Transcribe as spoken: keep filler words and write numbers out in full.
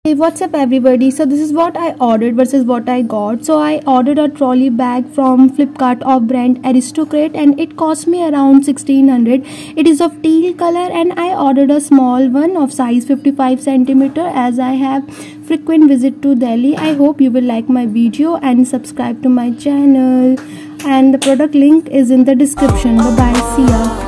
Hey, what's up everybody? So this is what I ordered versus what I got. So I ordered a trolley bag from Flipkart of brand Aristocrat and it cost me around sixteen hundred. It is of teal color and I ordered a small one of size fifty-five centimeter as I have frequent visit to Delhi. I hope you will like my video and subscribe to my channel, and the product link is in the description. Bye bye, see ya.